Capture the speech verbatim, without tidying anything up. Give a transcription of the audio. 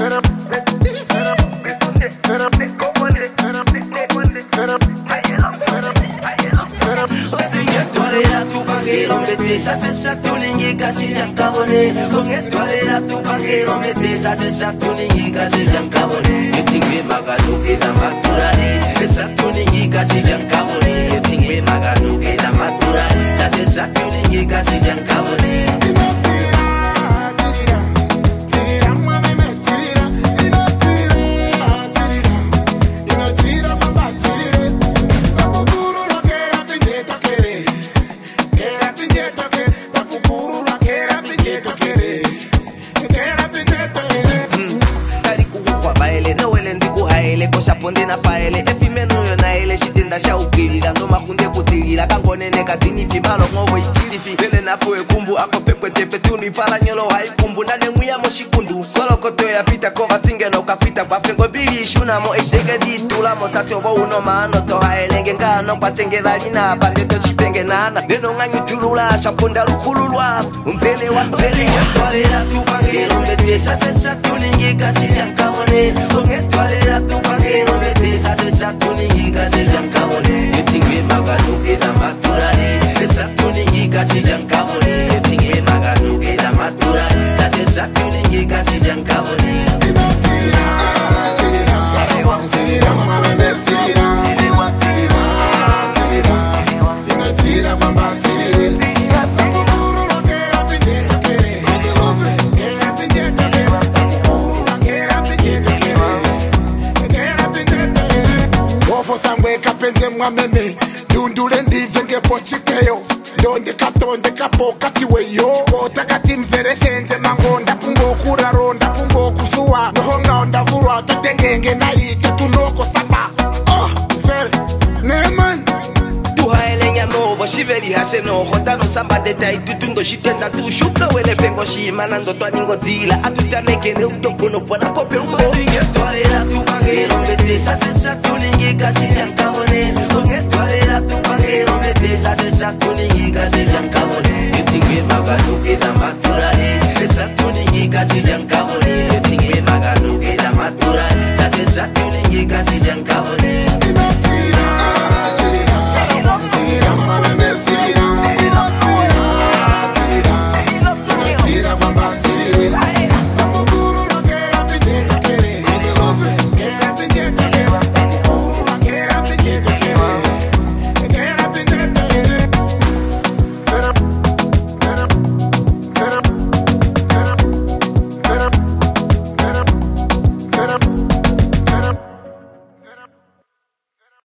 Esa sensazione in casi giancavone come toalera tu paghero mette esa sensazione in casi giancavone e tingue maganu che da maturare sensazione in casi giancavone e tingue maganu che da maturare esa sensazione in casi giancavone. Pondena paele efimeno yona ele shitenda shaukili dando makunde kutigila kangonene kadini fimalo ngobo itili fi tele napo ekumbu akopepwe tepetuni pala nyolo haikumbu nane muya moshikundu kolokoto ya pita kova tingeno kapita kwa fengo bili shuna mo edege ditula motatyo bo uno mano to haelenge ngano patenge valina pande to chipenge nana neno nganyu tulula shaponda lukululwa umzele wa mzele toalera tu pangero metesa sensazione ngeka sijankavone onge toalera tu pangero metesa sensazione ngeka sijankavone etinge maganu eda maturare sensazione ngeka sijankavone etinge maganu eda maturare sensazione ngeka sijankavone. Mame dundule ndivenge pochikeyo donde katonde kapo katiweyo otakati mzere senze mangonda pungo kura ronda pungo kusuwa nohonga onda vurwa tutengenge na ite tunoko sapa oh sel neman tuhaelenya novo shiveli hase no hotano samba detai tutundo shitenda tu shupno wele pengo shimana ndo twaningo dila atutameke ne utopono pona pope umbo toalera tu pangero metesa sensazione ngeka sijankavone onge toalera tu pangero metesa sensazione ngeka sijankavone etinge maganu eda maturare sensazione ngeka sijankavone etinge maganu eda maturare sensazione ngeka sijankavone. I'm